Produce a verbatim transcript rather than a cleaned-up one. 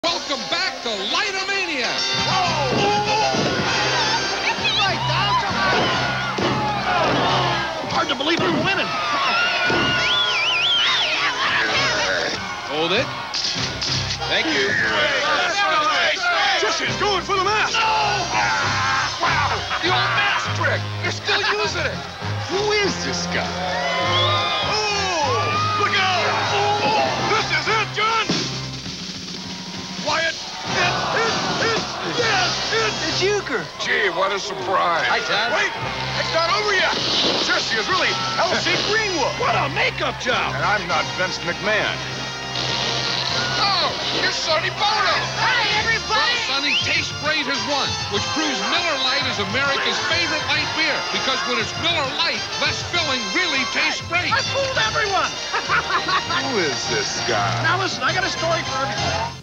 Welcome back to Litomania. Hard to believe we're winning. Hold it. Thank you. Jesse's going for the mask. Wow, the old mask trick. You're still using it. Who is this guy? Oh, look out! This is it, John! Wyatt, it, it, it, yes, it! It's Ueker. Gee, what a surprise. Hi, Todd. Wait, it's not over yet. Jesse is really L C Greenwood. What a makeup job! And I'm not Vince McMahon. Oh, you're Sonny Bono. Hi, everybody! Well, Sonny, Taste Great has won, which proves Miller Lite is America's favorite light beer. Because when it's Miller Lite, less filling really tastes great. I fooled everyone. Who is this guy? Now listen, I got a story for everyone.